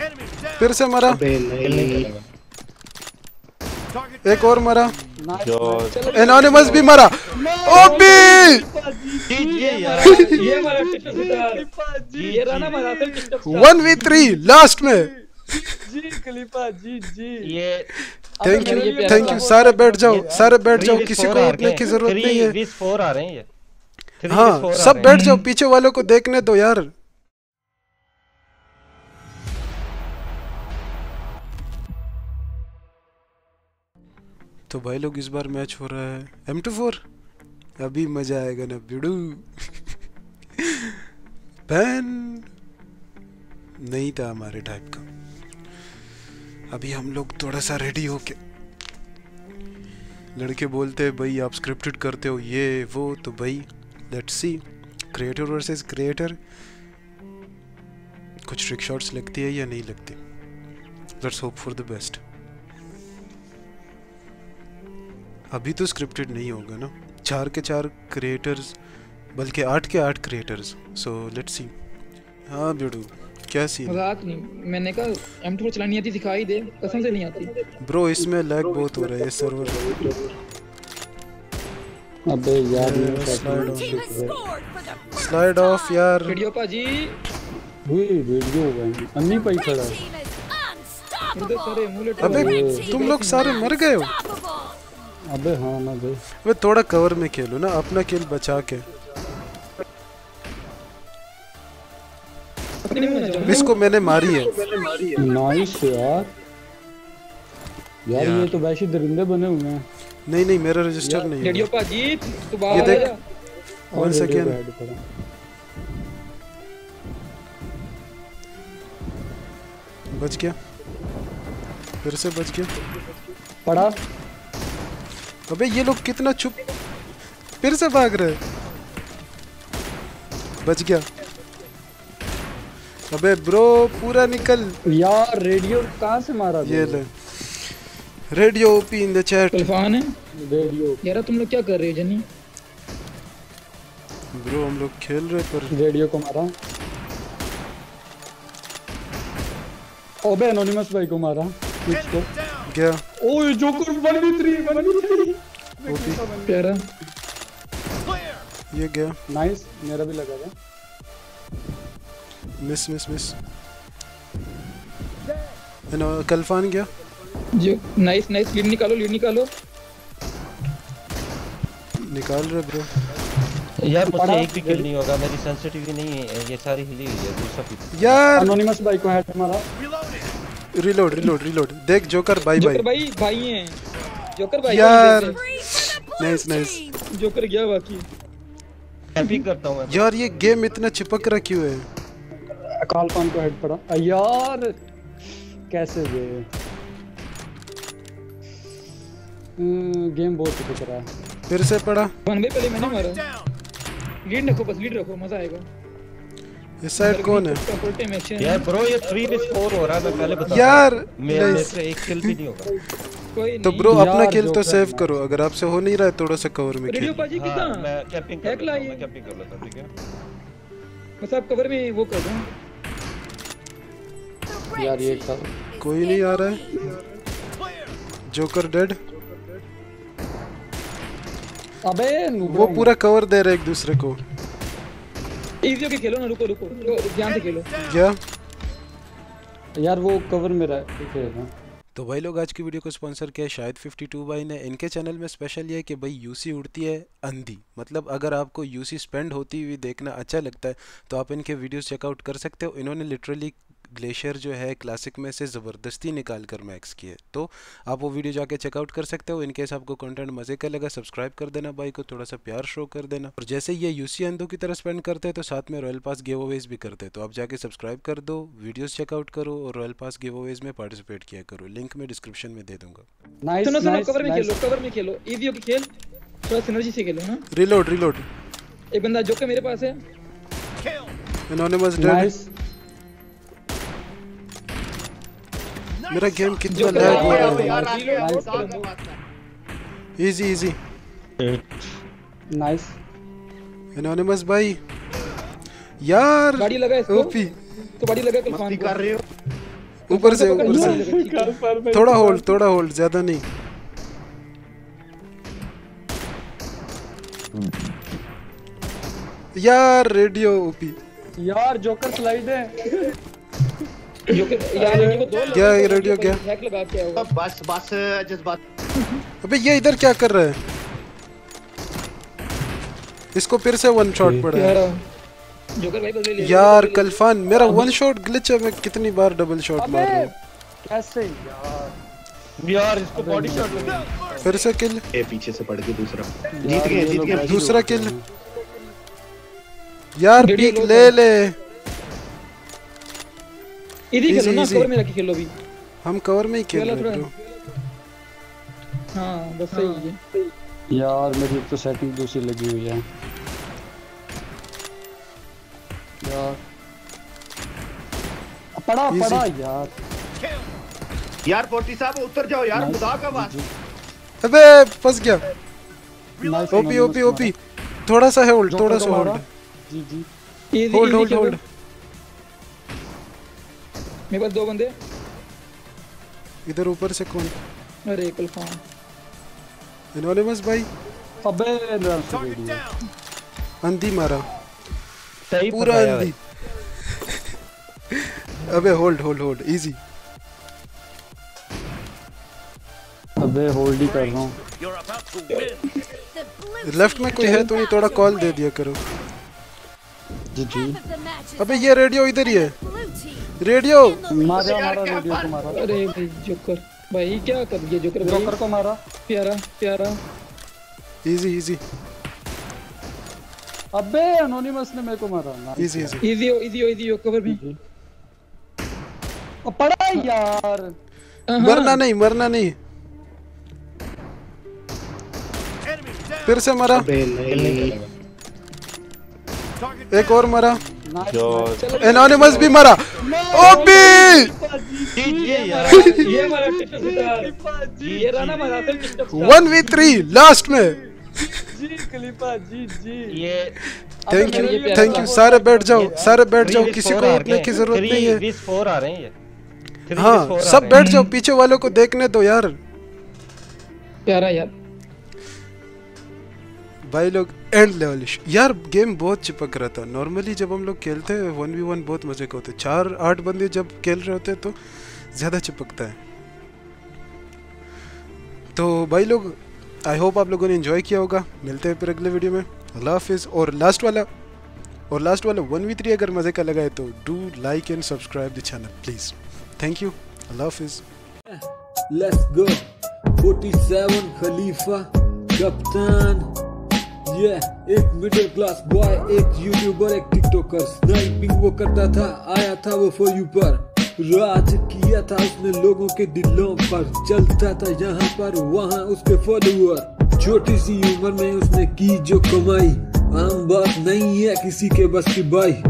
फिर से मरा, एक और मरा, एनोनिमस भी मरा। ओबी ये रहा ना हमारा 1v3 लास्ट में। जी खलीफा जी जी। ये थैंक यू। सारे बैठ जाओ, सारे बैठ जाओ, किसी को उठने की जरूरत नहीं है। 3v4 आ रहे हैं ये। हाँ सब बैठ जाओ, पीछे वालों को देखने दो यार। तो भाई लोग इस बार मैच हो रहा है M24। अभी मजा आएगा ना बिड़ू। पैन नहीं था हमारे टाइप का। अभी हम लोग थोड़ा सा रेडी होके, लड़के बोलते हैं भाई आप स्क्रिप्टेड करते हो ये वो, तो भाई let's see creator versus creator, कुछ ट्रिक शॉट्स लगती है या नहीं लगती। Let's hope for the best. अभी तो स्क्रिप्टेड नहीं होगा ना, 4 के 4 क्रिएटर्स, बल्कि 8 के 8 क्रिएटर्स, सो लेट्स सी। हाँ बिड़ू क्या सीन? मजाक नहीं, मैंने कहा M2 चलानी आती दिखाई दे, कसम से नहीं आती ब्रो। इसमें लैग बहुत हो रहा है सर्वर। अबे यार स्लाइड ऑफ यार। वीडियो पाजी वीडियो अन्नी पाई खड़ा है। इधर सारे एमुलेटर। अबे तुम लोग सारे मर गए हो। अबे हाँ ना भाई, वे थोड़ा कवर में खेलो ना, अपना किल बचा के। इसको मैंने मारी है। नाइस यार। यार ये तो वैसे दरिंदे बने हुए हैं। नहीं नहीं मेरा रजिस्टर नहीं है। रेडियो पाजी तू बाहर ये आ देख, जा। 1 सेकेंड। बच गया, फिर से बच गया। पड़ा। अबे ये लोग कितना चुप, फिर से भाग रहे। बच गया। अबे ब्रो पूरा निकल यार। रेडियो कहाँ से मारा? ये ले radio OP in the chat. तूफान है रेडियो। यार तुम लोग क्या कर रहे हो जनी? ब्रो हम लोग खेल रहे पर रेडियो को मारा। ओबे एनोनिमस भाई को मारा। किसको? क्या? ओए जोकर 1v3 ओपी प्यारा। ये गया। नाइस, मेरा भी लगा था। Miss miss miss. कल्फान गया। जो नाइस नाइस, लीड निकालो लीड निकालो। निकाल रहे ब्रो। यार मुझसे एक भी किल नहीं होगा, मेरी सेंसिटिविटी नहीं है, ये सारी हिली हुई है दूसरा भी। यार एनोनिमस भाई को हेड मारा। Reload reload reload. देख जोकर बाय बाय। जोकर भाई भाई हैं, जोकर भाई यार नाइस नाइस। जोकर गया बाकी। कैपिंग करता हूं मैं यार। ये गेम इतना चिपक रहा क्यों है? कालपान को हेड पड़ा यार। कैसे ये गेम बहुत चिपक रहा है। फिर से पड़ा। वन भाई पहले मैंने मारा। लीड रखो, बस लीड रखो, मजा आएगा। इस साइड कौन है? यार ब्रो ये 3v4 हो रहा है, मैं पहले बता यार मेरे से एक किल भी नहीं होगा। कोई तो ब्रो अपना किल तो सेव करो, अगर आपसे हो नहीं रहा है थोड़ा सा कवर में रेडियो खेलो। पाजी कितना? मैं कैपिंग कर लेता हूं, मैं कैपिंग कर लेता हूं, ठीक है? बस आप कवर में वो कर दो। यार ये कोई नहीं आ रहा है। Joker dead. अबे वो पूरा कवर दे रहे एक दूसरे को। इजी होके खेलो ना, रुको रुको ध्यान से खेलो। क्या यार वो कवर में रहा है। तो भाई लोग आज की वीडियो को स्पॉन्सर किया शायद 52 भाई ने। इनके चैनल में स्पेशल ये है कि भाई यूसी उड़ती है अंधी, मतलब अगर आपको यूसी स्पेंड होती हुई देखना अच्छा लगता है तो आप इनके वीडियोस चेकआउट कर सकते हो। इन्होंने लिटरली ग्लेशियर जो है क्लासिक में से ज़बरदस्ती निकाल कर मैक्स किए, तो आप वो वीडियो जाके चेकआउट कर सकते हो। इनकेस आपको कंटेंट मज़े का लगा सब्सक्राइब कर देना भाई को, थोड़ा सा प्यार शो कर देना। और जैसे ये यूसी अंधों की तरह स्पेंड करते हैं तो साथ में रॉयल पास गिव अवेज भी करते हैं, तो आप जाके सब्सक्राइब कर दो, वीडियोस चेकआउट करो और रॉयल पास गिव अवेज में पार्टिसिपेट किया करो। लिंक मैं डिस्क्रिप्शन में दे दूंगा। नाइस सुनो सुनो, नाइस, कवर में नाइस। खेलो, कवर में खेलो, इजी होके खेल, थोड़ा सिनर्जी से खेलो ना। Reload reload. एक बंदा जोकर मेरे पास है। Anonymous dead. नाइस। मेरा गेम कितना जोकर लैग हो भाई, रहा है। यार इजी इजी। नाइस। एनोनिमस भाई यार गाड़ी लगा इसको। ओपी। तो गाड़ी लगा कल्फान को। कर रहे हो ऊपर से थोड़ा होल्ड ज्यादा नहीं। यार रेडियो ओपी यार जोकर स्लाइड है। जोकर यार रेडियो को दो क्या ये रेडियो क्या? हैक लगा के होगा। बस जज्बात। अबे ये इधर क्या कर रहा है? इसको फिर से वन शॉट पड़ा है। जोकर भाई बदले ले यार कल्फान मेरा वन शॉट ग्लिच है, मैं कितनी बार डबल शॉट मार रहा हूं। कैसे यार इसको बॉडी शॉट लगा। फिर से किल, ए पीछे से पड़ के दूसरा जीत गए। दूसरा किल। यार पीक ले इधर खेलो ना, कवर में रख के खेलो भी। हम कवर में ही खेल रहे हैं ब्रो। हां बस सही है यार। मेरी एक तो सेटिंग दूसरी लगी हुई है यार। पड़ा यार 40 साहब उतर जाओ यार, खुदा का वास्ता। अबे फंस गया। ओपी थोड़ा सा है होल्ड, थोड़ा सा होल्ड। जी होल्ड। मेरे पास 2 बंदे इधर ऊपर से कौन? अरे कल्फान एनोनिमस भाई। अबे अंधी मारा सही पूरा अंधी। अबे होल्ड इजी। अबे होल्ड ही कर रहा हूँ। लेफ्ट में कोई है तो नहीं, थोड़ा कॉल दे दिया करो। जी अबे ये रेडियो इधर ही है। रेडियो मारा रेडियो को मारा। अरे भाई जोकर भाई क्या कर दिया जोकर भाई। जोकर को मारा। प्यारा इजी। अबे एनोनिमस ने मेरे को मारा। इजी हो कवर भी। पड़ा यार। मरना नहीं। फिर से मरा। एक और मरा। एनोनिमस भी मरा। ओपी ये हमारा ये रहा ना हमारा 1v3 लास्ट में। जी खलीफा जी ये थैंक यू। सारे बैठ जाओ, किसी को उठने की जरूरत नहीं है। 4 आ रहे हैं ये। हाँ सब बैठ जाओ, पीछे वालों को देखने दो यार। प्यारा यार भाई लोग एंड लेवल यार। गेम बहुत चिपक रहा था। नॉर्मली जब हम लोग खेलते हैं 1v1 बहुत मजे का होता है। 4-8 बंदे जब खेल रहे होते हैं तो ज्यादा चिपकता है। तो भाई लोग आई होप आप लोगों ने एंजॉय किया होगा। मिलते हैं फिर अगले वीडियो में। अल्लाह हाफिज़। और लास्ट वाला 1v3 अगर मजे का लगा है तो do like and subscribe the channel please. Thank you. अल्लाह हाफिज़। Let's go 47 खलीफा कप्तान। एक मिडिल क्लास बॉय, एक यूट्यूबर, एक टिकटॉकर। स्नाइपिंग वो करता था, आया था वो फॉर यू पर। राज किया था उसने लोगों के दिलों पर। चलता था यहाँ पर वहाँ उसके फॉलोअर। छोटी सी उम्र में उसने की जो कमाई, आम बात नहीं है किसी के बस की भाई।